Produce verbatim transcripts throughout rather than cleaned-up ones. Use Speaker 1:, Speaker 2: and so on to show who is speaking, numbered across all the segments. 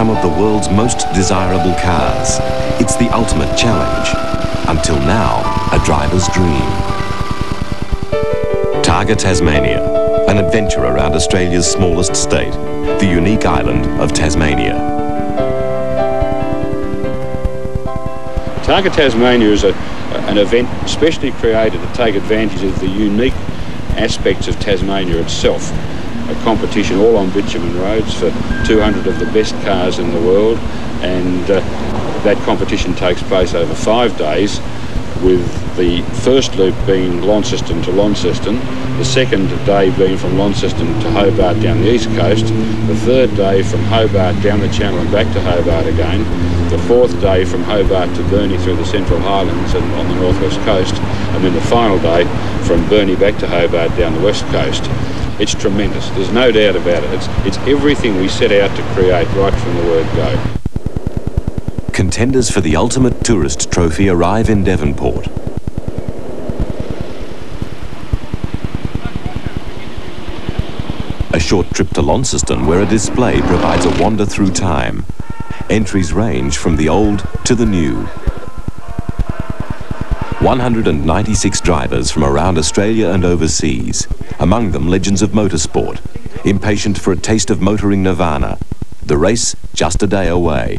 Speaker 1: some of the world's most desirable cars. It's the ultimate challenge. Until now, a driver's dream. Targa Tasmania, an adventure around Australia's smallest state, the unique island of Tasmania.
Speaker 2: Targa Tasmania is a, an event specially created to take advantage of the unique aspects of Tasmania itself. A competition all on bitumen roads for two hundred of the best cars in the world, and uh, that competition takes place over five days, with the first loop being Launceston to Launceston, the second day being from Launceston to Hobart down the east coast, the third day from Hobart down the Channel and back to Hobart again, the fourth day from Hobart to Burnie through the Central Highlands and on the northwest coast, and then the final day from Burnie back to Hobart down the west coast. It's tremendous, there's no doubt about it. It's, it's everything we set out to create right from the word go.
Speaker 1: Contenders for the ultimate tourist trophy arrive in Devonport. A short trip to Launceston, where a display provides a wander through time. Entries range from the old to the new. one hundred ninety-six drivers from around Australia and overseas, among them legends of motorsport, impatient for a taste of motoring nirvana. The race just a day away.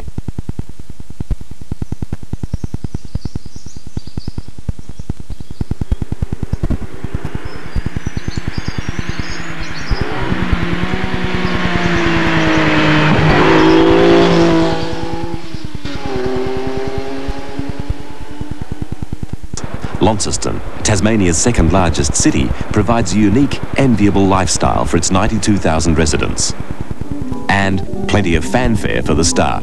Speaker 1: Launceston, Tasmania's second largest city, provides a unique, enviable lifestyle for its ninety-two thousand residents. And plenty of fanfare for the start.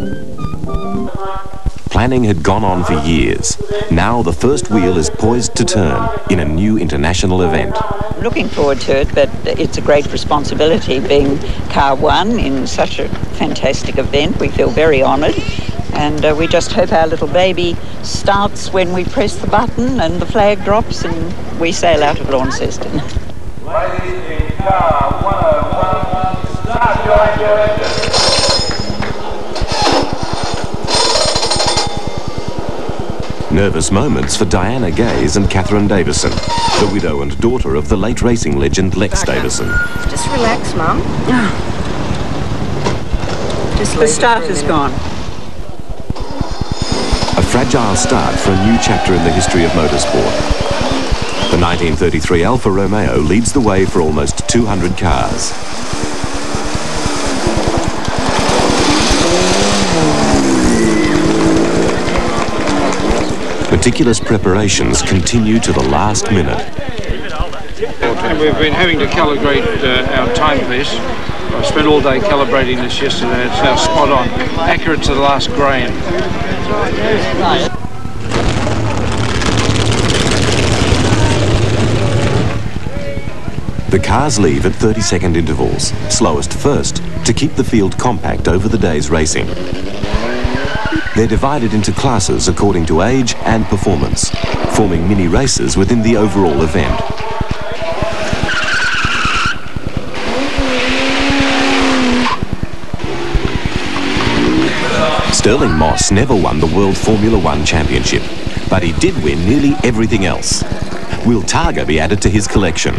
Speaker 1: Planning had gone on for years. Now the first wheel is poised to turn in a new international event.
Speaker 3: Looking forward to it, but it's a great responsibility being car one in such a fantastic event. We feel very honoured. And uh, we just hope our little baby starts when we press the button and the flag drops and we sail out of Launceston.
Speaker 4: Ladies in car one oh one, start your engine.
Speaker 1: Nervous moments for Diana Gaze and Catherine Davison, the widow and daughter of the late racing legend Lex Davison.
Speaker 5: Just relax, Mum. Just
Speaker 3: The start is gone.
Speaker 1: A fragile start for a new chapter in the history of motorsport. The nineteen thirty-three Alfa Romeo leads the way for almost two hundred cars. Meticulous preparations continue to the last minute.
Speaker 6: And we've been having to calibrate uh, our timepiece. I spent all day calibrating this yesterday. It's now spot on, accurate to the last grain.
Speaker 1: The cars leave at thirty second intervals, slowest first, to keep the field compact over the day's racing. They're divided into classes according to age and performance, forming mini races within the overall event. Stirling Moss never won the World Formula One Championship, but he did win nearly everything else. Will Targa be added to his collection?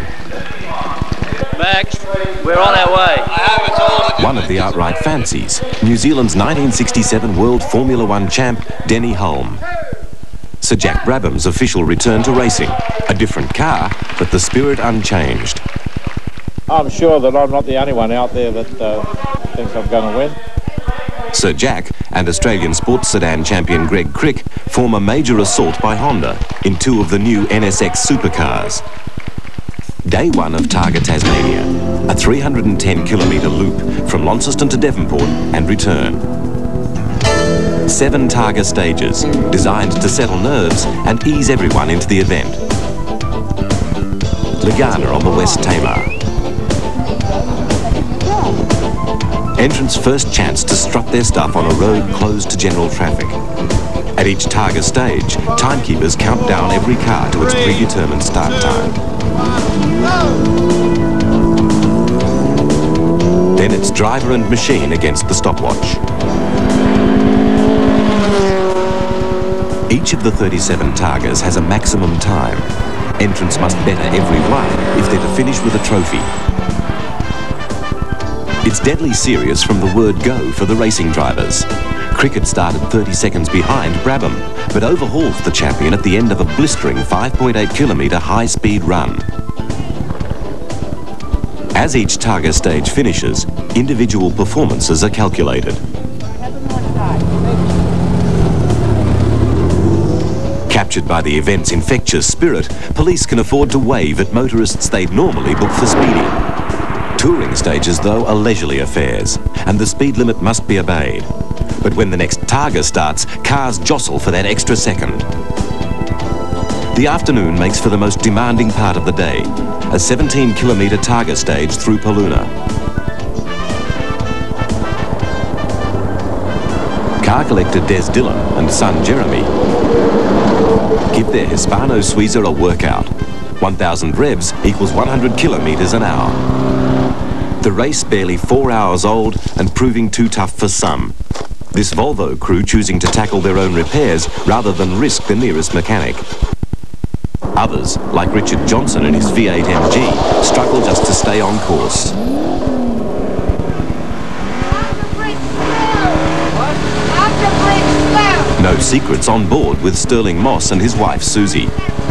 Speaker 7: Max, we're on our way.
Speaker 1: One of the outright fancies, New Zealand's nineteen sixty-seven World Formula One champ, Denny Hulme. Sir Jack Brabham's official return to racing. A different car, but the spirit unchanged.
Speaker 8: I'm sure that I'm not the only one out there that uh, thinks I'm going to win.
Speaker 1: Sir Jack and Australian sports sedan champion Greg Crick form a major assault by Honda in two of the new N S X supercars. Day one of Targa Tasmania, a three hundred ten kilometre loop from Launceston to Devonport and return. Seven Targa stages, designed to settle nerves and ease everyone into the event. Legana on the West Tamar. Entrants' first chance to strut their stuff on a road closed to general traffic. At each Targa stage, timekeepers count down every car to its predetermined start time. Then it's driver and machine against the stopwatch. Each of the thirty-seven Targas has a maximum time. Entrants must better every one if they're to finish with a trophy. It's deadly serious from the word go for the racing drivers. Cricket started thirty seconds behind Brabham, but overhauls the champion at the end of a blistering five point eight kilometre high-speed run. As each Targa stage finishes, individual performances are calculated. Captured by the event's infectious spirit, police can afford to wave at motorists they'd normally book for speeding. Touring stages, though, are leisurely affairs, and the speed limit must be obeyed. But when the next Targa starts, cars jostle for that extra second. The afternoon makes for the most demanding part of the day, a seventeen kilometre Targa stage through Paluna. Car collector Des Dillon and son Jeremy give their Hispano Suiza a workout. one thousand revs equals one hundred kilometres an hour. The race barely four hours old and proving too tough for some. This Volvo crew choosing to tackle their own repairs rather than risk the nearest mechanic. Others, like Richard Johnson and his V eight M G, struggle just to stay on course. No secrets on board with Sterling Moss and his wife Susie.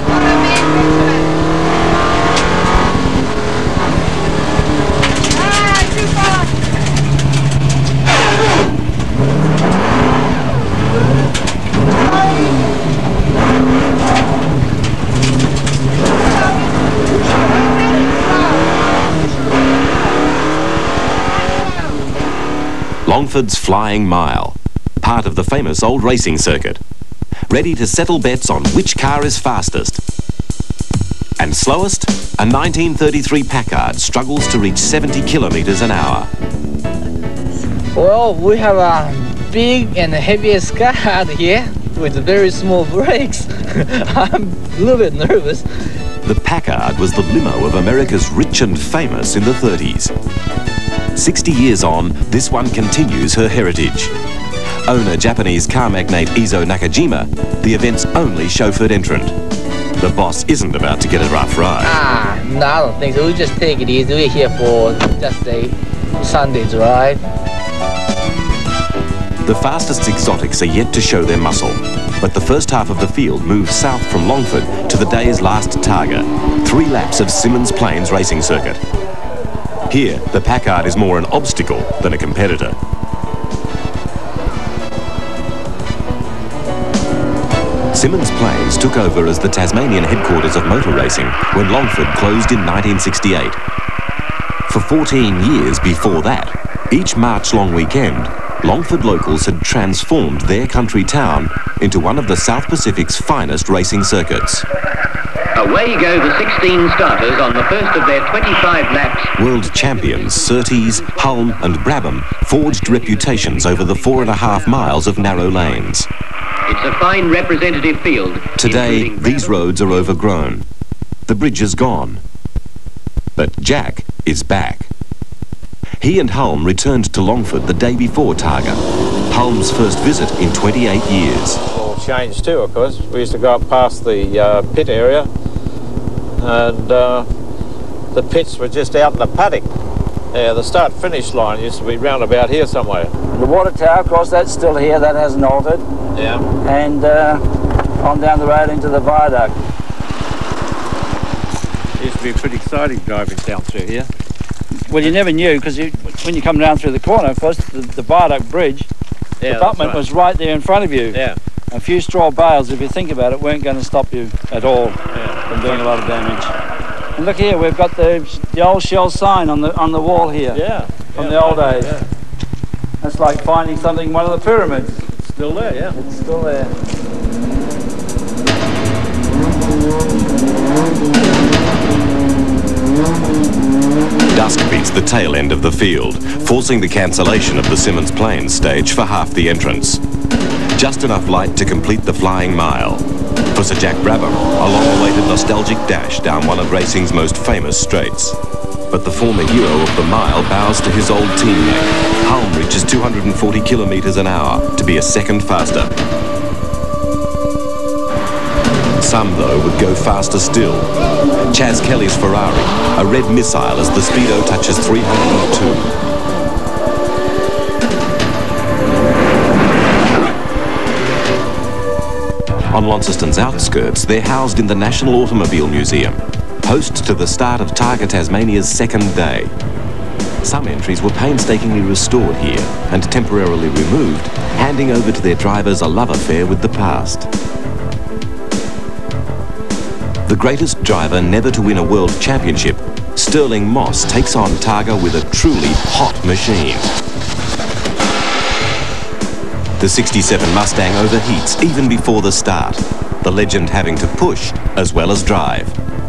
Speaker 1: Longford's Flying Mile, part of the famous old racing circuit. Ready to settle bets on which car is fastest. And slowest, a nineteen thirty-three Packard struggles to reach seventy kilometres an hour.
Speaker 9: Well, we have a big and heaviest car here with very small brakes. I'm a little bit nervous.
Speaker 1: The Packard was the limo of America's rich and famous in the thirties. sixty years on, this one continues her heritage. Owner Japanese car magnate Izo Nakajima, the event's only chauffeured entrant. The boss isn't about to get a rough ride.
Speaker 9: Ah, no, I don't think so. We just take it easy. We're here for just a Sunday's ride.
Speaker 1: The fastest exotics are yet to show their muscle, but the first half of the field moves south from Longford to the day's last Targa, three laps of Symonds Plains racing circuit. Here, the Packard is more an obstacle than a competitor. Symonds Plains took over as the Tasmanian headquarters of motor racing when Longford closed in nineteen sixty-eight. For fourteen years before that, each March-long weekend, Longford locals had transformed their country town into one of the South Pacific's finest racing circuits.
Speaker 10: Away go the sixteen starters on the first of their twenty-five laps.
Speaker 1: World champions Surtees, Hulme and Brabham forged reputations over the four and a half miles of narrow lanes.
Speaker 10: It's a fine representative field.
Speaker 1: Today, these roads are overgrown. The bridge is gone. But Jack is back. He and Hulme returned to Longford the day before Targa, Hulme's first visit in twenty-eight years.
Speaker 8: All changed too, of course. We used to go up past the uh, pit area, and uh, the pits were just out in the paddock. Yeah, the start-finish line used to be round about here somewhere.
Speaker 11: The water tower, of course, that's still here. That hasn't altered.
Speaker 8: Yeah.
Speaker 11: And uh, on down the road into the viaduct.
Speaker 8: It used to be pretty exciting driving down through here.
Speaker 12: Well, you never knew, because when you come down through the corner, of course, the, the viaduct bridge,
Speaker 8: yeah,
Speaker 12: the abutment
Speaker 8: right.
Speaker 12: was right there in front of you.
Speaker 8: Yeah.
Speaker 12: A few straw bales, if you think about it, weren't going to stop you at all yeah. from doing a lot of damage. And look here, we've got the the old Shell sign on the on the wall here.
Speaker 8: Yeah.
Speaker 12: From
Speaker 8: yeah,
Speaker 12: the old days.
Speaker 8: Yeah.
Speaker 12: That's like finding something in one of the pyramids.
Speaker 8: It's still there, yeah.
Speaker 12: It's still there.
Speaker 1: Dusk beats the tail end of the field, forcing the cancellation of the Symonds Plains stage for half the entrance. Just enough light to complete the flying mile. For Sir Jack Brabham, a long-awaited nostalgic dash down one of racing's most famous straights. But the former hero of the mile bows to his old teammate. Hulme reaches two hundred forty kilometres an hour to be a second faster. Some, though, would go faster still. Chaz Kelly's Ferrari, a red missile as the speedo touches three hundred two. On Launceston's outskirts, they're housed in the National Automobile Museum, host to the start of Targa Tasmania's second day. Some entries were painstakingly restored here and temporarily removed, handing over to their drivers a love affair with the past. The greatest driver never to win a world championship, Sterling Moss takes on Targa with a truly hot machine. The sixty-seven Mustang overheats even before the start, the legend having to push as well as drive.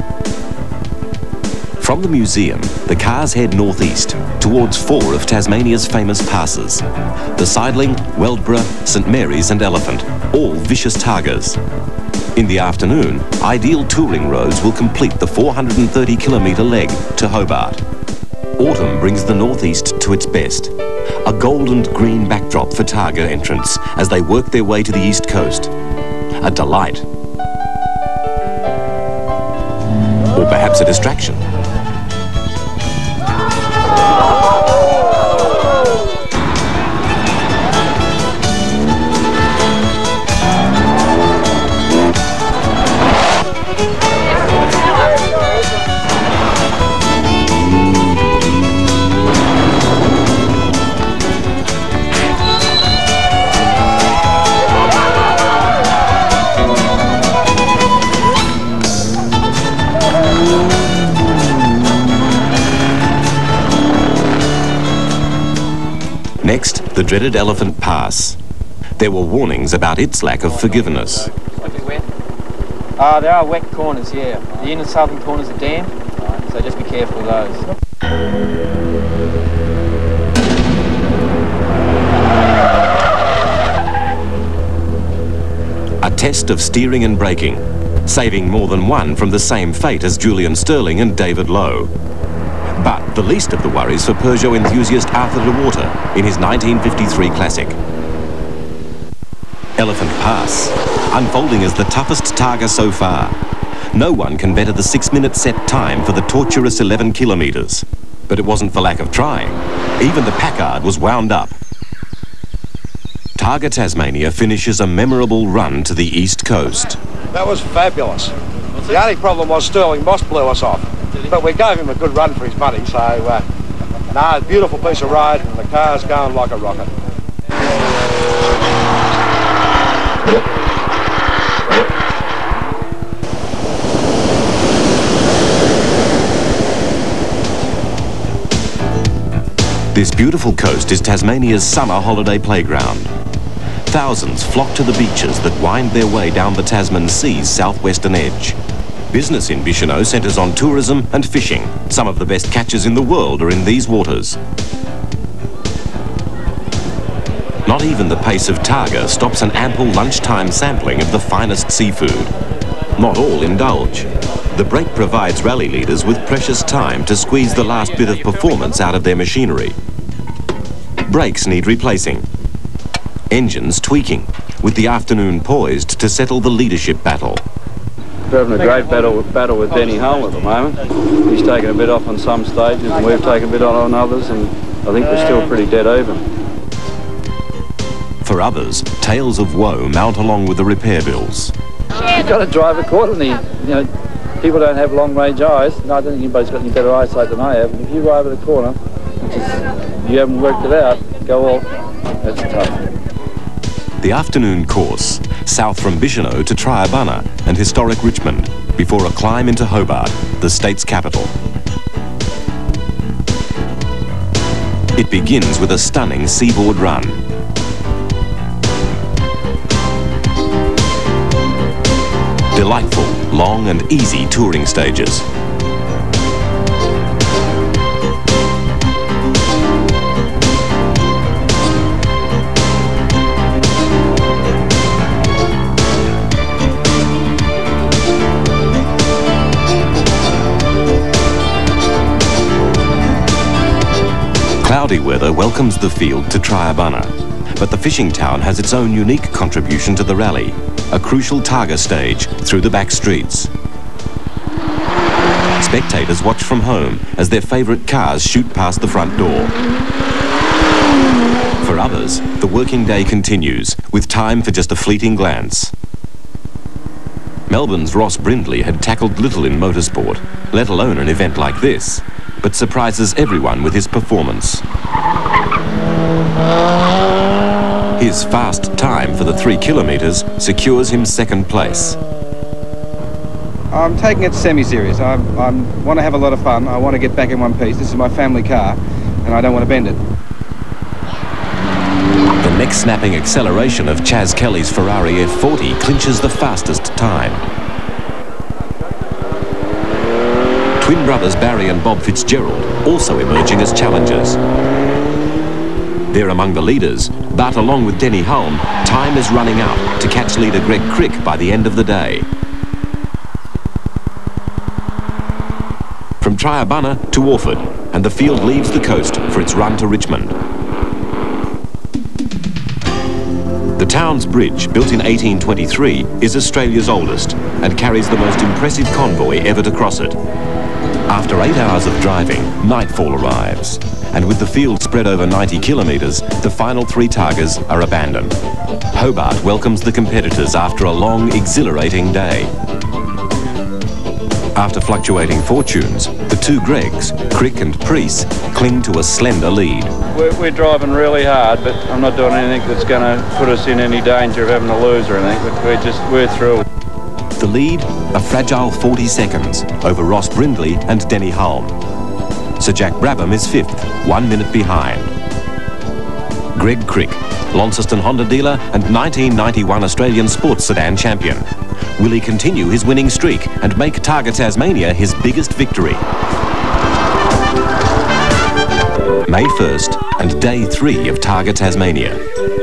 Speaker 1: From the museum, the cars head northeast towards four of Tasmania's famous passes: the Sidling, Weldborough, St Mary's and Elephant, all vicious Targas. In the afternoon, ideal touring roads will complete the four hundred thirty kilometre leg to Hobart. Autumn brings the northeast to its best. A gold and green backdrop for Targa entrants as they work their way to the east coast. A delight. Or perhaps a distraction. Next, the dreaded Elephant Pass. There were warnings about its lack of forgiveness.
Speaker 13: Uh, there are wet corners, yeah. The inner southern corners are damp, so just be careful of those.
Speaker 1: A test of steering and braking, saving more than one from the same fate as Julian Sterling and David Lowe. But the least of the worries for Peugeot enthusiast Arthur de Water in his nineteen fifty-three classic. Elephant Pass, unfolding as the toughest Targa so far. No one can better the six-minute set time for the torturous eleven kilometres. But it wasn't for lack of trying. Even the Packard was wound up. Targa Tasmania finishes a memorable run to the east coast.
Speaker 14: That was fabulous. The only problem was Sterling Moss blew us off. But we gave him a good run for his money, so uh, no, it's a beautiful piece of road and the car's going like a rocket.
Speaker 1: This beautiful coast is Tasmania's summer holiday playground. Thousands flock to the beaches that wind their way down the Tasman Sea's southwestern edge. Business in Bicheno centres on tourism and fishing. Some of the best catches in the world are in these waters. Not even the pace of Targa stops an ample lunchtime sampling of the finest seafood. Not all indulge. The break provides rally leaders with precious time to squeeze the last bit of performance out of their machinery. Brakes need replacing. Engines tweaking, with the afternoon poised to settle the leadership battle.
Speaker 12: We're having a great battle, battle with Denny Hull at the moment. He's taken a bit off on some stages and we've taken a bit on on others, and I think we're still pretty dead even.
Speaker 1: For others, tales of woe mount along with the repair bills.
Speaker 12: You've got to drive accordingly. You know, people don't have long-range eyes. No, I don't think anybody's got any better eyesight than I have. And if you arrive at a corner, which is, you haven't worked it out, go off, that's tough.
Speaker 1: The afternoon course, south from Bicheno to Triabunna and historic Richmond, before a climb into Hobart, the state's capital. It begins with a stunning seaboard run. Delightful, long and easy touring stages. Cloudy weather welcomes the field to Triabunna, but the fishing town has its own unique contribution to the rally. a crucial Targa stage through the back streets. Spectators watch from home as their favourite cars shoot past the front door. For others, the working day continues, with time for just a fleeting glance. Melbourne's Ross Brindley had tackled little in motorsport, let alone an event like this, but surprises everyone with his performance. His fast time for the three kilometres secures him second place.
Speaker 15: I'm taking it semi-serious. I want to have a lot of fun. I want to get back in one piece. This is my family car, and I don't want to bend it.
Speaker 1: The neck-snapping acceleration of Chaz Kelly's Ferrari F forty clinches the fastest time. Twin brothers Barry and Bob Fitzgerald also emerging as challengers. They're among the leaders, but along with Denny Hulme, time is running out to catch leader Greg Crick by the end of the day. From Triabunna to Orford, and the field leaves the coast for its run to Richmond. The town's bridge, built in eighteen twenty-three, is Australia's oldest and carries the most impressive convoy ever to cross it. After eight hours of driving, nightfall arrives, and with the field spread over ninety kilometres, the final three Targas are abandoned. Hobart welcomes the competitors after a long, exhilarating day. After fluctuating fortunes, the two Gregs, Crick and Preece, cling to a slender lead.
Speaker 6: We're, we're driving really hard, but I'm not doing anything that's going to put us in any danger of having to lose or anything. But we're just, we're through.
Speaker 1: The lead, a fragile forty seconds over Ross Brindley and Denny Hulme. Sir Jack Brabham is fifth, one minute behind. Greg Crick, Launceston Honda dealer and nineteen ninety-one Australian sports sedan champion. Will he continue his winning streak and make Targa Tasmania his biggest victory? May first and day three of Targa Tasmania.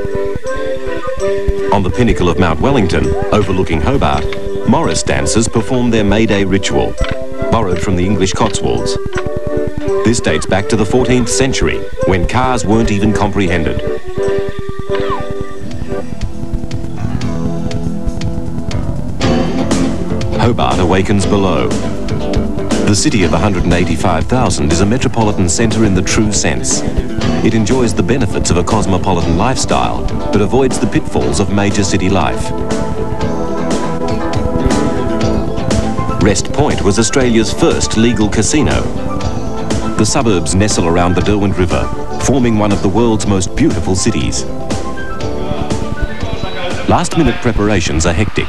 Speaker 1: On the pinnacle of Mount Wellington, overlooking Hobart, Morris dancers perform their May Day ritual, borrowed from the English Cotswolds. This dates back to the fourteenth century, when cars weren't even comprehended. Hobart awakens below. The city of one hundred eighty-five thousand is a metropolitan centre in the true sense. It enjoys the benefits of a cosmopolitan lifestyle, but avoids the pitfalls of major city life. Rest Point was Australia's first legal casino. The suburbs nestle around the Derwent River, forming one of the world's most beautiful cities. Last-minute preparations are hectic.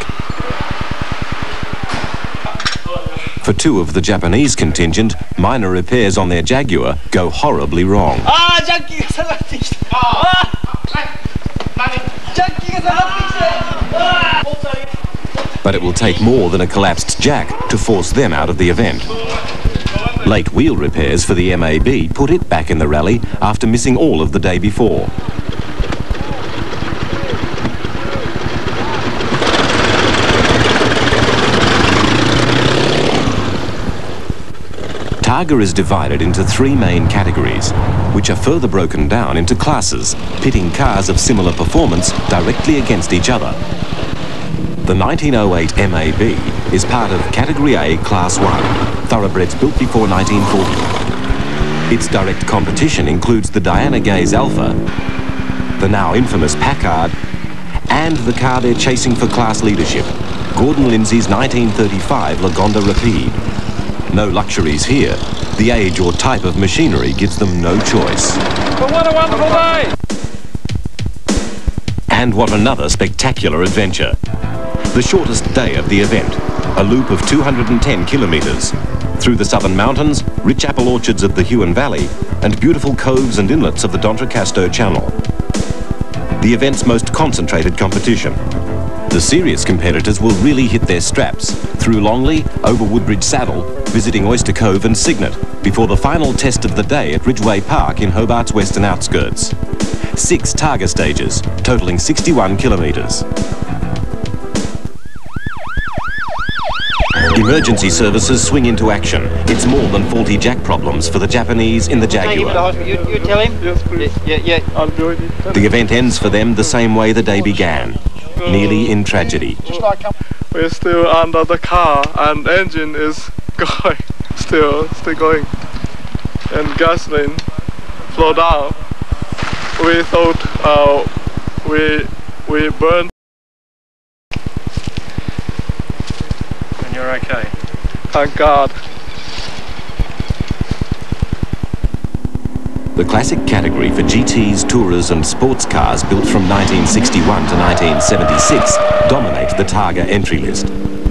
Speaker 1: For two of the Japanese contingent, minor repairs on their Jaguar go horribly wrong. But it will take more than a collapsed jack to force them out of the event. Late wheel repairs for the M A B put it back in the rally after missing all of the day before. Targa is divided into three main categories, which are further broken down into classes, pitting cars of similar performance directly against each other. The nineteen oh eight M A B is part of Category A Class one, thoroughbreds built before nineteen forty. Its direct competition includes the Diana Gaze Alpha, the now infamous Packard, and the car they're chasing for class leadership, Gordon Lindsay's nineteen thirty-five Lagonda Rapide. No luxuries here. The age or type of machinery gives them no choice.
Speaker 6: But what a wonderful day!
Speaker 1: And what another spectacular adventure. The shortest day of the event, a loop of two hundred ten kilometres, through the southern mountains, rich apple orchards of the Huon Valley, and beautiful coves and inlets of the D'Entrecasteaux Channel. The event's most concentrated competition. The serious competitors will really hit their straps through Longley, over Woodbridge Saddle, visiting Oyster Cove and Cygnet, before the final test of the day at Ridgeway Park in Hobart's western outskirts. Six Targa stages, totalling sixty-one kilometres. Emergency services swing into action. It's more than faulty jack problems for the Japanese in the Jaguar.
Speaker 13: You, you tell him? Yeah, yeah, yeah.
Speaker 1: The event ends for them the same way the day began. nearly in tragedy.
Speaker 16: We're still under the car and engine is going, still, still going. And gasoline flow down. We thought uh, we, we burned.
Speaker 17: And you're okay?
Speaker 16: Thank God.
Speaker 1: The classic category for G Ts, Tourers and sports cars built from nineteen sixty-one to nineteen seventy-six dominate the Targa entry list.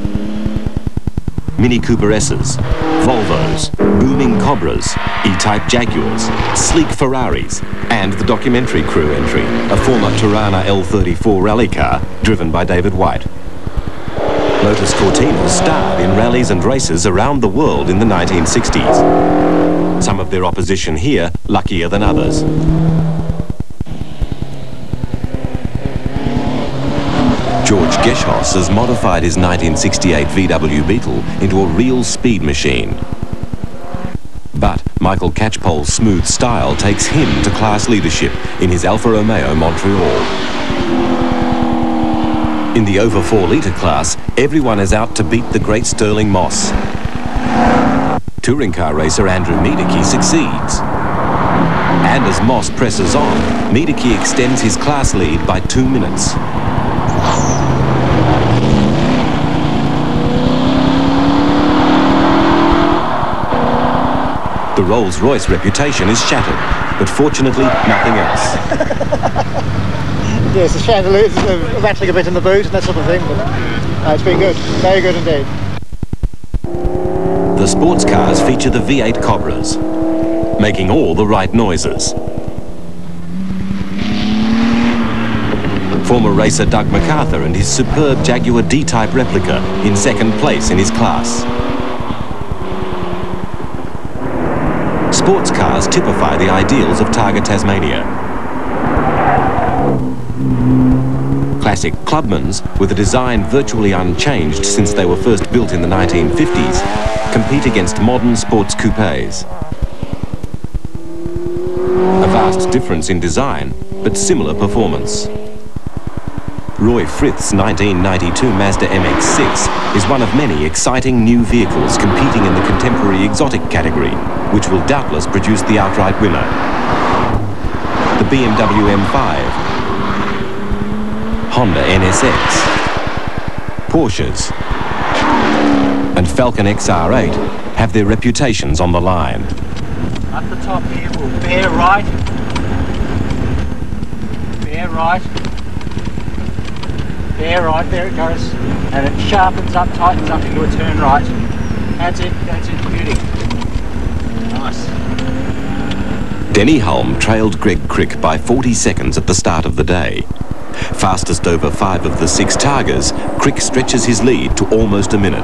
Speaker 1: Mini Cooper S's, Volvos, booming Cobras, E-Type Jaguars, sleek Ferraris, and the documentary crew entry, a former Tirana L thirty-four rally car driven by David White. Lotus Cortinas starred in rallies and races around the world in the nineteen sixties. Some of their opposition here luckier than others. George Geschos has modified his nineteen sixty-eight V W Beetle into a real speed machine. But Michael Catchpole's smooth style takes him to class leadership in his Alfa Romeo Montreal. In the over four litre class, everyone is out to beat the great Stirling Moss. Touring car racer Andrew Miedeke succeeds. And as Moss presses on, Miedeke extends his class lead by two minutes. The Rolls-Royce reputation is shattered, but fortunately nothing else.
Speaker 18: Yes, the chandeliers are rattling a bit in the boot and that sort of thing, but no, it's been good, very good indeed.
Speaker 1: The sports cars feature the V eight Cobras, making all the right noises. Former racer Doug MacArthur and his superb Jaguar D-Type replica in second place in his class. Sports cars typify the ideals of Targa Tasmania. Classic Clubmans, with a design virtually unchanged since they were first built in the nineteen fifties, compete against modern sports coupes. A vast difference in design, but similar performance. Roy Frith's nineteen ninety-two Mazda M X six is one of many exciting new vehicles competing in the contemporary exotic category, which will doubtless produce the outright winner. The B M W M five, Honda N S X, Porsches, and Falcon X R eight have their reputations on the line.
Speaker 18: Up the top here, we'll bear right, bear right, bear right, there it goes, and it sharpens up, tightens up into a turn right. That's it, that's it, beauty. Nice.
Speaker 1: Denny Hulme trailed Greg Crick by forty seconds at the start of the day. Fastest over five of the six Targas, Crick stretches his lead to almost a minute.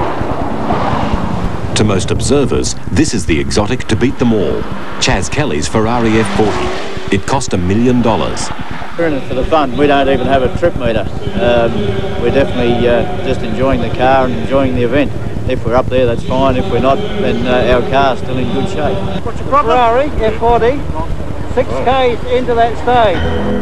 Speaker 1: To most observers, this is the exotic to beat them all. Chaz Kelly's Ferrari F forty. It cost a million dollars.
Speaker 12: We're in it for the fun. We don't even have a trip meter. Um, we're definitely uh, just enjoying the car and enjoying the event. If we're up there, that's fine. If we're not, then uh, our car's still in good shape.
Speaker 18: What's your problem? Ferrari F forty, six K's into that stage.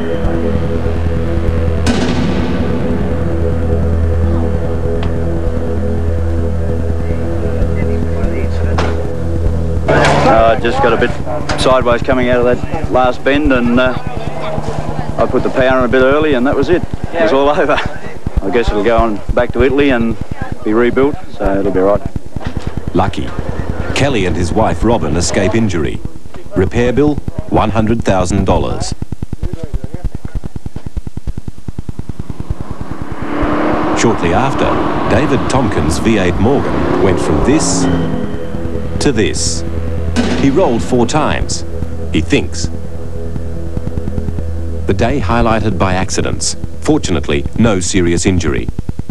Speaker 11: Uh, just got a bit sideways coming out of that last bend, and uh, I put the power on a bit early, and that was it. It was all over. I guess it'll go on back to Italy and be rebuilt, so it'll be right.
Speaker 1: Lucky. Kelly and his wife Robin escape injury. Repair bill, one hundred thousand dollars. Shortly after, David Tompkins' V eight Morgan went from this to this. He rolled four times, he thinks. The day highlighted by accidents. Fortunately, no serious injury.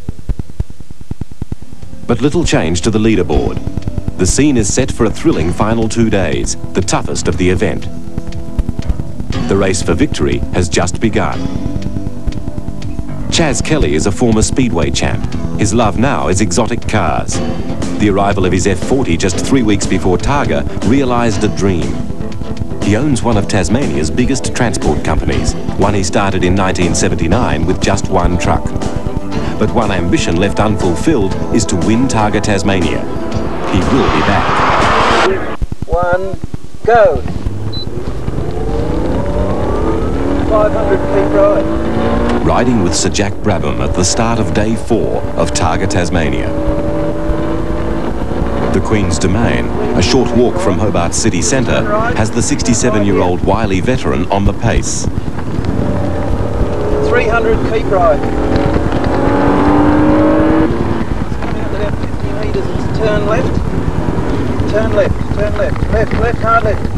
Speaker 1: But little change to the leaderboard. The scene is set for a thrilling final two days, the toughest of the event. The race for victory has just begun. Chaz Kelly is a former Speedway champ. His love now is exotic cars. The arrival of his F forty just three weeks before Targa realised a dream. He owns one of Tasmania's biggest transport companies, one he started in nineteen seventy-nine with just one truck. But one ambition left unfulfilled is to win Targa Tasmania. He will be back.
Speaker 19: One, go. five hundred feet ride.
Speaker 1: Riding with Sir Jack Brabham at the start of day four of Targa Tasmania. The Queen's Domain, a short walk from Hobart city centre, has the sixty-seven-year-old wily veteran on the pace.
Speaker 19: three hundred feet ride. Coming up about fifty metres, it's turn left. Turn left, turn left, left, left, hard left.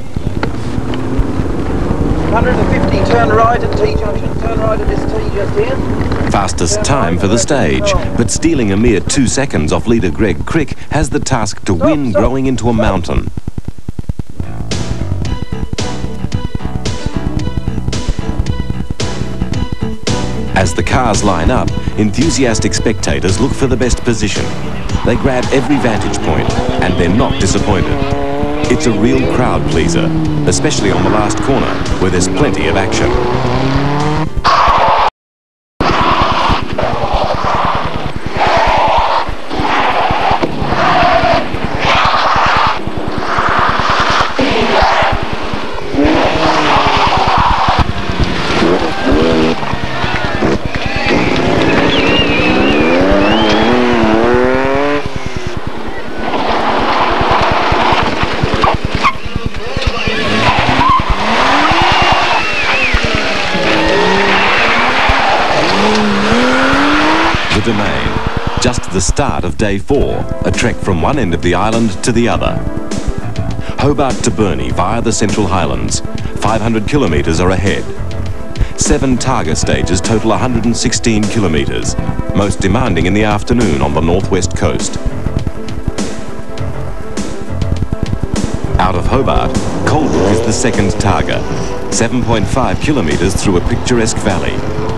Speaker 19: one hundred fifty, turn right at T-junction, turn right at this T just here.
Speaker 1: Fastest time for the stage, but stealing a mere two seconds off leader Greg Crick has the task to win growing into a mountain. As the cars line up, enthusiastic spectators look for the best position. They grab every vantage point, and they're not disappointed. It's a real crowd pleaser, especially on the last corner, where there's plenty of action. The Domain, just the start of day four, a trek from one end of the island to the other. Hobart to Burnie via the Central Highlands, five hundred kilometres are ahead. Seven Targa stages total one hundred sixteen kilometres, most demanding in the afternoon on the northwest coast. Out of Hobart, Coldbrook is the second Targa, seven point five kilometres through a picturesque valley.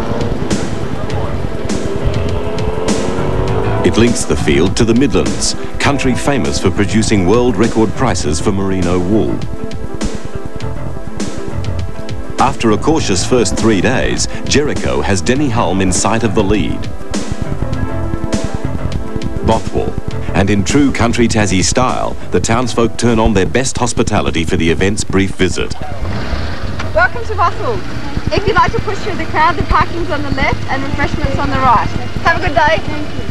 Speaker 1: It links the field to the Midlands, country famous for producing world record prices for merino wool. After a cautious first three days, Jericho has Denny Hulme in sight of the lead. Bothwell, and in true country Tassie style, the townsfolk turn on their best hospitality for the event's brief visit.
Speaker 5: Welcome to Bothwell. If you'd like to push through the crowd, the parking's on the left and refreshments on the right. Have a good day. Thank you.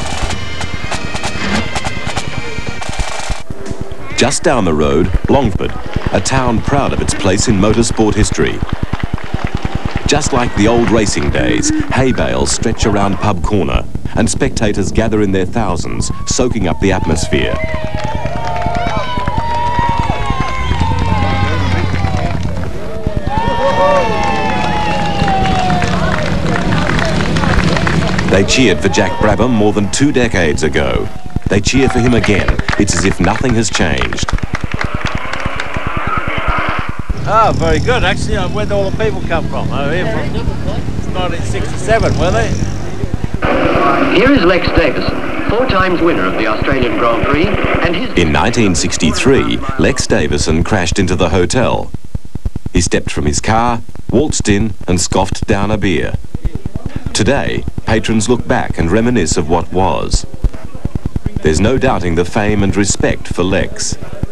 Speaker 1: Just down the road, Longford, a town proud of its place in motorsport history. Just like the old racing days, hay bales stretch around Pub Corner and spectators gather in their thousands, soaking up the atmosphere. They cheered for Jack Brabham more than two decades ago. They cheer for him again. It's as if nothing has changed.
Speaker 8: Ah, very good. Actually, uh, where'd all the people come from? Oh, here from nineteen sixty-seven, were they?
Speaker 10: Here is Lex Davison, four times winner of the Australian Grand Prix, and his...
Speaker 1: In nineteen sixty-three, Lex Davison crashed into the hotel. He stepped from his car, waltzed in and scoffed down a beer. Today, patrons look back and reminisce of what was. There's no doubting the fame and respect for Lex.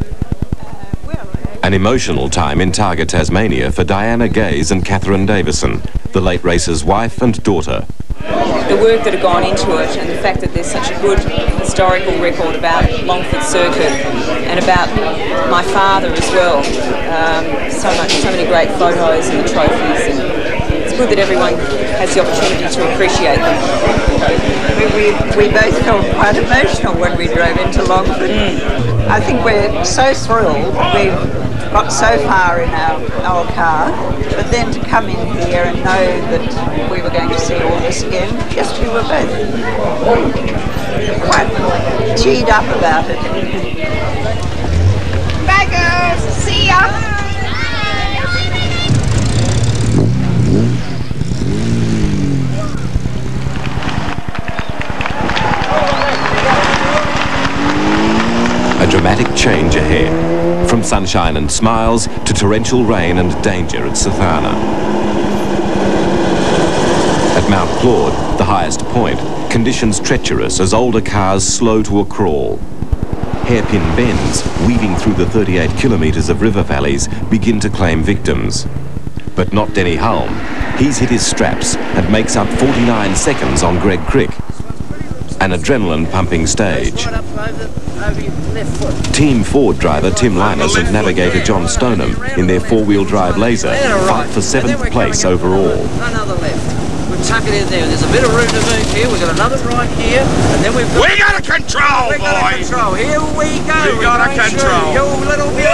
Speaker 1: An emotional time in Targa Tasmania for Diana Gaze and Catherine Davison, the late racer's wife and daughter.
Speaker 20: The work that had gone into it and the fact that there's such a good historical record about Longford Circuit and about my father as well. Um, so much, so many great photos and the trophies. And it's good that everyone has the opportunity to appreciate them.
Speaker 3: We, we, we both felt quite emotional when we drove into Longford. Mm. I think we're so thrilled. We've got so far in our, our car, but then to come in here and know that we were going to see all this again, yes, we were both quite cheered up about it.
Speaker 5: Bye girls, see ya!
Speaker 1: A dramatic change ahead. from sunshine and smiles to torrential rain and danger at Cethana. At Mount Claude, the highest point, conditions treacherous as older cars slow to a crawl. Hairpin bends, weaving through the thirty-eight kilometres of river valleys, begin to claim victims. But not Denny Hulme. He's hit his straps and makes up forty-nine seconds on Greg Crick. An adrenaline-pumping stage. Team Ford driver Tim Linus and navigator John Stoneham in their four-wheel drive Laser fight for seventh place overall.
Speaker 18: Another left. We'll tuck it in there. There's a bit of room to move here. We've got another right here, and then we've got...
Speaker 21: We got a control,
Speaker 18: we
Speaker 21: boy!
Speaker 18: got a control. Here we go.
Speaker 21: We got a control.
Speaker 18: You little bit.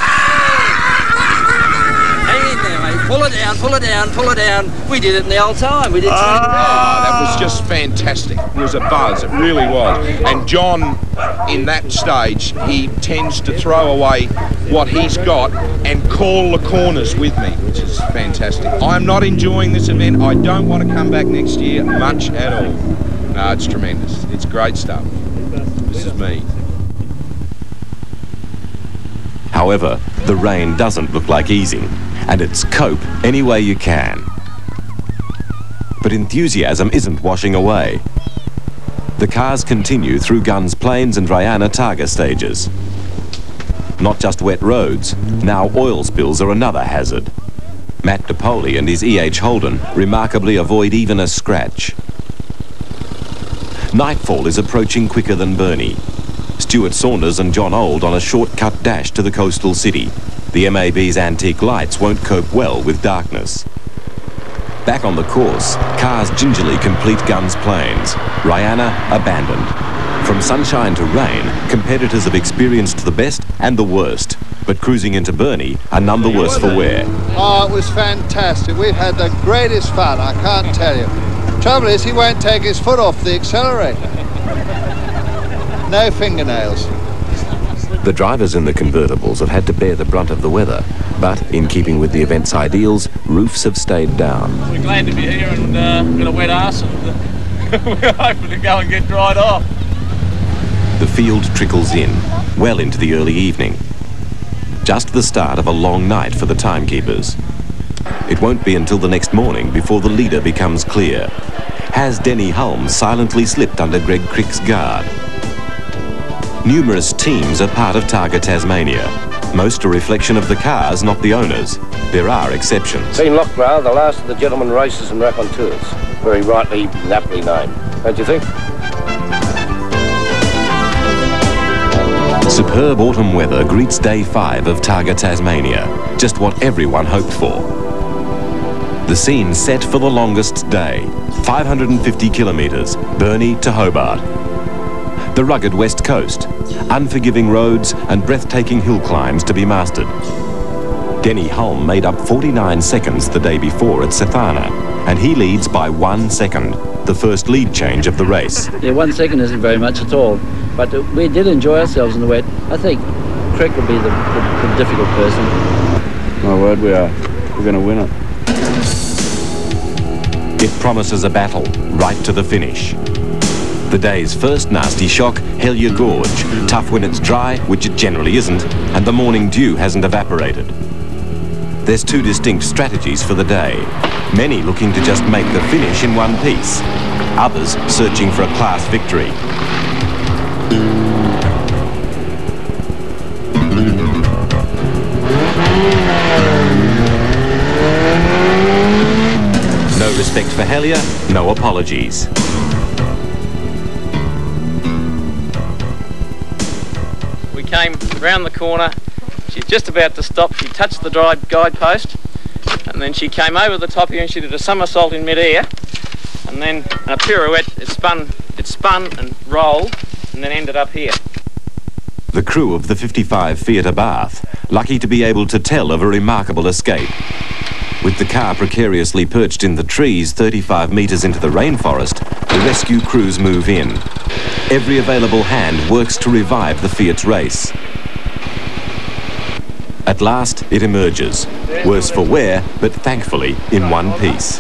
Speaker 18: Hang in there, mate. Pull it down, pull it down, pull it down. We did it in the old time. We did turn it
Speaker 21: Oh, that was just fantastic. It was a buzz. It really was. And John, in that stage, he tends to throw away what he's got and call the corners with me, which is fantastic. I'm not enjoying this event. I don't want to come back next year much at all. No, it's tremendous. It's great stuff. This is me.
Speaker 1: However, the rain doesn't look like easing, and it's cope any way you can. But enthusiasm isn't washing away. The cars continue through Guns Plains and Rayana Targa stages. Not just wet roads, now oil spills are another hazard. Matt DePoli and his E H Holden remarkably avoid even a scratch. Nightfall is approaching quicker than Burnie. Stuart Saunders and John Old on a shortcut dash to the coastal city. The M A B's antique lights won't cope well with darkness. Back on the course, cars gingerly complete Guns Plains. Rayana abandoned. From sunshine to rain, competitors have experienced the best and the worst. But cruising into Burnie are none the worse for wear.
Speaker 22: Oh, it was fantastic. We've had the greatest fun, I can't tell you. Trouble is, he won't take his foot off the accelerator. No fingernails.
Speaker 1: The drivers in the convertibles have had to bear the brunt of the weather, but in keeping with the event's ideals, roofs have stayed down.
Speaker 23: We're glad to be here and uh, got a wet arse, and uh, we're hoping to go and get dried off.
Speaker 1: The field trickles in, well into the early evening. Just the start of a long night for the timekeepers. It won't be until the next morning before the leader becomes clear. Has Denny Hulme silently slipped under Greg Crick's guard? Numerous teams are part of Targa Tasmania. Most a reflection of the cars, not the owners. There are exceptions.
Speaker 24: Team Loughborough, the last of the gentlemen racers and raconteurs. Very rightly and aptly named. Don't you think?
Speaker 1: Superb autumn weather greets day five of Targa Tasmania. Just what everyone hoped for. The scene set for the longest day. five hundred fifty kilometres, Burnie to Hobart. The rugged west coast, unforgiving roads and breathtaking hill climbs to be mastered. Denny Hulme made up forty-nine seconds the day before at Cethana, and he leads by one second, the first lead change of the race.
Speaker 12: Yeah, one second isn't very much at all, but uh, we did enjoy ourselves in the wet. I think Crick will be the, the, the difficult person.
Speaker 11: My word, we are. We're going to win it.
Speaker 1: It promises a battle right to the finish. The day's first nasty shock, Hellier Gorge. Tough when it's dry, which it generally isn't, and the morning dew hasn't evaporated. There's two distinct strategies for the day. Many looking to just make the finish in one piece. Others searching for a class victory. No respect for Hellier, no apologies.
Speaker 23: We came round the corner, she's just about to stop, she touched the dry guidepost, and then she came over the top here and she did a somersault in mid-air, and then a pirouette, it spun, it spun and rolled, and then ended up here.
Speaker 1: The crew of the fifty-five Fiat Abarth, lucky to be able to tell of a remarkable escape. With the car precariously perched in the trees thirty-five metres into the rainforest, the rescue crews move in. Every available hand works to revive the Fiat's race. At last, it emerges. Worse for wear, but thankfully in one piece.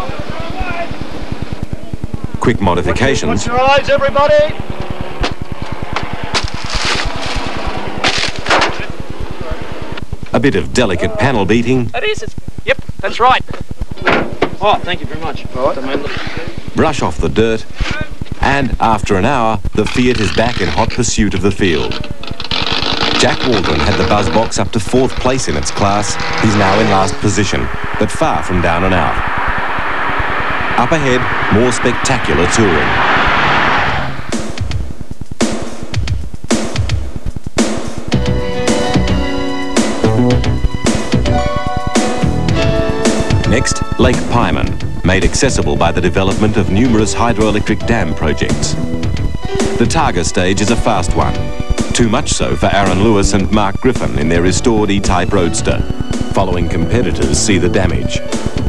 Speaker 1: Quick modifications.
Speaker 21: Put your eyes, everybody!
Speaker 1: A bit of delicate panel beating.
Speaker 23: That is, it's, yep, that's right. Oh, thank you very much. All right.
Speaker 1: Brush off the dirt, and after an hour, the Fiat is back in hot pursuit of the field. Jack Waldron had the buzz box up to fourth place in its class. He's now in last position, but far from down and out. Up ahead, more spectacular touring. Next, Lake Pyman, made accessible by the development of numerous hydroelectric dam projects. The Targa stage is a fast one, too much so for Aaron Lewis and Mark Griffin in their restored E-Type Roadster. Following competitors see the damage.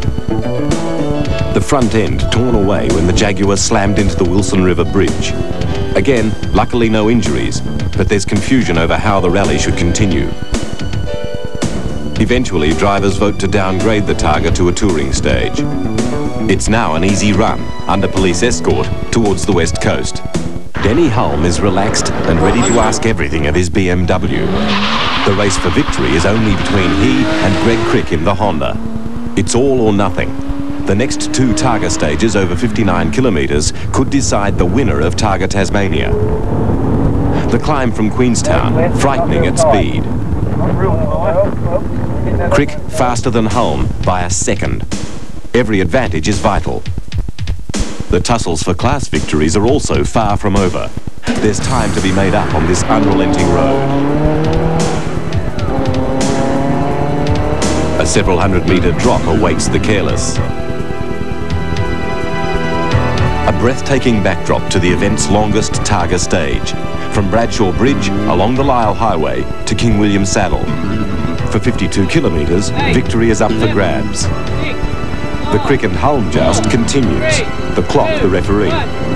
Speaker 1: The front end torn away when the Jaguar slammed into the Wilson River Bridge. Again, luckily no injuries, but there's confusion over how the rally should continue. Eventually, drivers vote to downgrade the Targa to a touring stage. It's now an easy run, under police escort, towards the west coast. Denny Hulme is relaxed and ready to ask everything of his B M W. The race for victory is only between he and Greg Crick in the Honda. It's all or nothing. The next two Targa stages over fifty-nine kilometres could decide the winner of Targa Tasmania. The climb from Queenstown, frightening at speed. Crick faster than Hulme by a second. Every advantage is vital. The tussles for class victories are also far from over. There's time to be made up on this unrelenting road. A several hundred metre drop awaits the careless. A breathtaking backdrop to the event's longest Targa stage, from Bradshaw Bridge along the Lyle Highway to King William Saddle. For fifty-two kilometres, victory is up for grabs. The Crick and Hulme joust continues. The clock, the referee.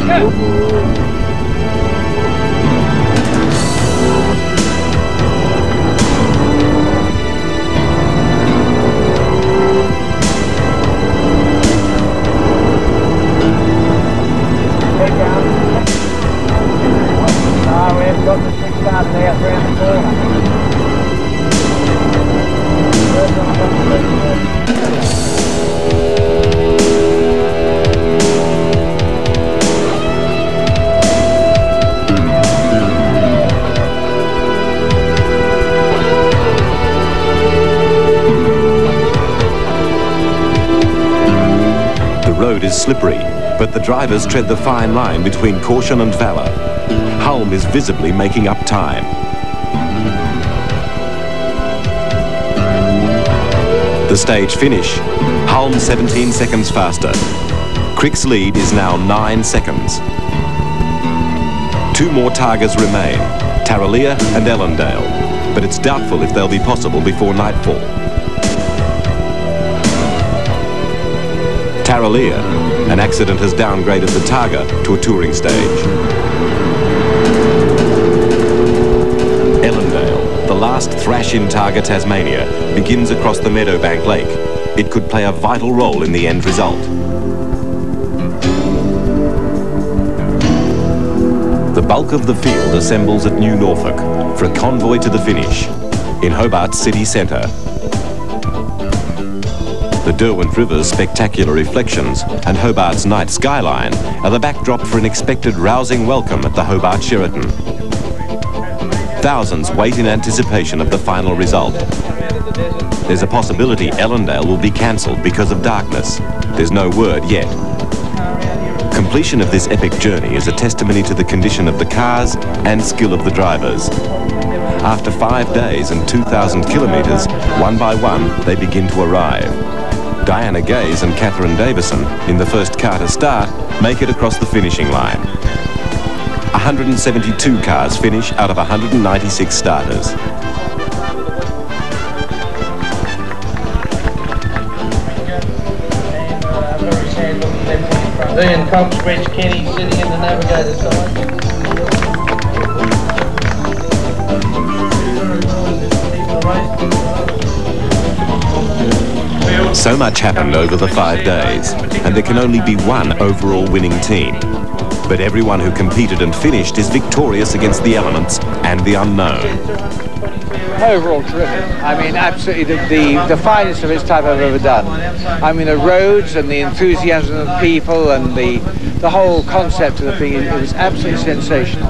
Speaker 18: Ah, we've got the six cars out around the corner.
Speaker 1: The road is slippery, but the drivers tread the fine line between caution and valour. Hulme is visibly making up time. The stage finish, Hulme seventeen seconds faster. Crick's lead is now nine seconds. Two more Targas remain, Tarraleah and Ellendale, but it's doubtful if they'll be possible before nightfall. Tarraleah, an accident has downgraded the Targa to a touring stage. Ellendale, the last thrash in Targa Tasmania, begins across the Meadowbank Lake. It could play a vital role in the end result. The bulk of the field assembles at New Norfolk for a convoy to the finish in Hobart's city centre. The Derwent River's spectacular reflections and Hobart's night skyline are the backdrop for an expected rousing welcome at the Hobart Sheraton. Thousands wait in anticipation of the final result. There's a possibility Ellendale will be cancelled because of darkness. There's no word yet. Completion of this epic journey is a testimony to the condition of the cars and skill of the drivers. After five days and two thousand kilometres, one by one, they begin to arrive. Diana Gaze and Catherine Davison, in the first car to start, make it across the finishing line. one hundred seventy-two cars finish out of one hundred ninety-six starters.
Speaker 18: Ian Coxbridge Kenny sitting in the navigator side.
Speaker 1: So much happened over the five days, and there can only be one overall winning team. But everyone who competed and finished is victorious against the elements and the unknown.
Speaker 2: Overall terrific. I mean, absolutely the, the, the finest of its type I've ever done. I mean, the roads and the enthusiasm of the people and the, the whole concept of the thing, it was absolutely sensational.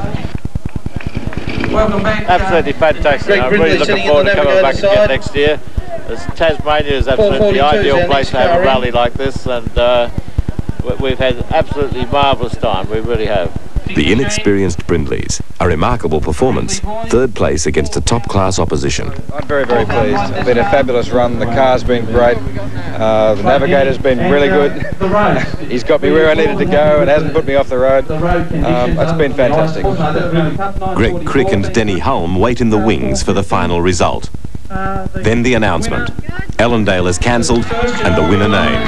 Speaker 8: Absolutely fantastic. I'm really looking forward to coming back again next year. As Tasmania is absolutely the ideal place to have a rally like this, and uh, we've had absolutely marvellous time. We really have.
Speaker 1: The inexperienced Brindleys, a remarkable performance, third place against a top-class opposition.
Speaker 15: I'm very, very pleased. It's been a fabulous run. The car's been great. Uh, the navigator's been really good. He's got me where I needed to go and hasn't put me off the road. Um, it's been fantastic.
Speaker 1: Greg Crick and Denny Hulme wait in the wings for the final result. Then the announcement. Ellendale is cancelled and the winner named.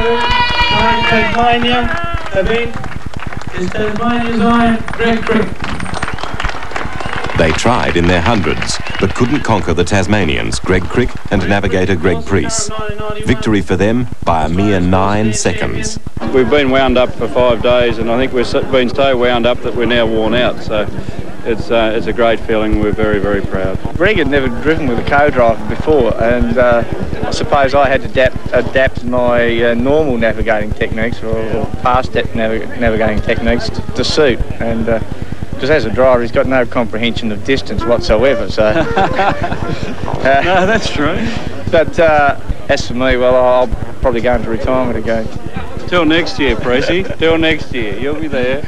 Speaker 4: Tasmania, event is Tasmania's own Greg Crick.
Speaker 1: They tried in their hundreds, but couldn't conquer the Tasmanians, Greg Crick and navigator Greg Preece. Victory for them by a mere nine seconds.
Speaker 11: We've been wound up for five days, and I think we've been so wound up that we're now worn out. So it's uh, it's a great feeling. We're very, very proud.
Speaker 2: Greg had never driven with a co-driver before, and uh, I suppose I had to adapt, adapt my uh, normal navigating techniques or, or past nav navigating techniques to, to suit. And uh, because as a driver, he's got no comprehension of distance whatsoever. So, uh,
Speaker 11: no, that's true.
Speaker 2: But uh, as for me, well, I'll probably go into retirement again.
Speaker 11: Till next year, Preecey. Till next year, you'll be there.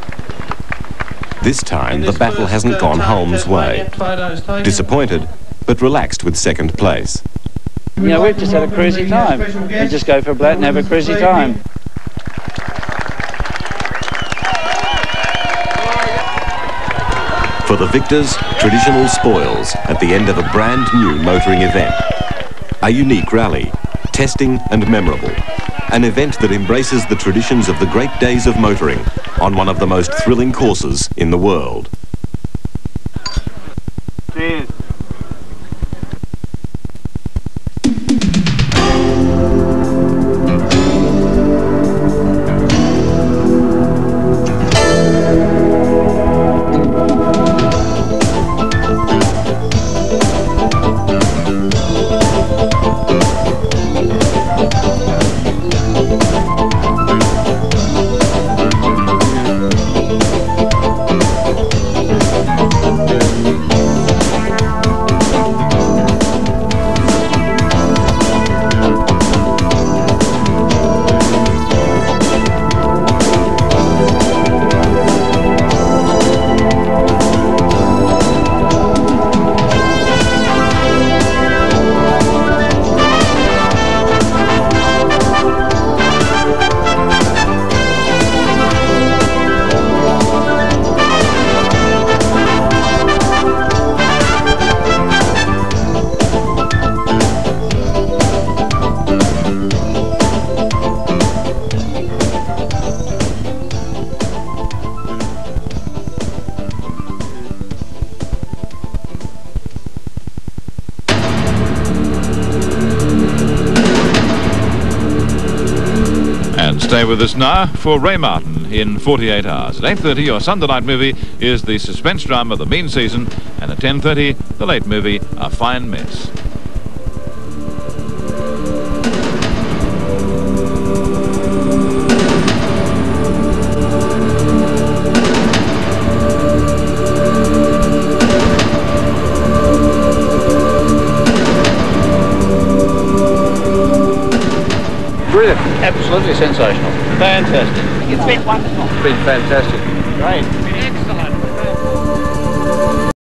Speaker 1: This time, the battle hasn't gone Hulme's way. Disappointed, but relaxed with second place.
Speaker 12: You know, we've just had a cruisy time. We just go for a blat and have a cruisy time.
Speaker 1: For the victors, traditional spoils at the end of a brand new motoring event. A unique rally, testing and memorable. An event that embraces the traditions of the great days of motoring on one of the most thrilling courses in the world.
Speaker 2: Cheers.
Speaker 7: Stay with us now for Ray Martin in forty-eight hours. At eight thirty, your Sunday night movie is the suspense drama The Mean Season, and at ten thirty, the late movie A Fine Mess.
Speaker 2: Brilliant. Absolutely sensational. Fantastic.
Speaker 18: It's been wonderful.
Speaker 2: It's been fantastic.
Speaker 18: Great. It's been excellent.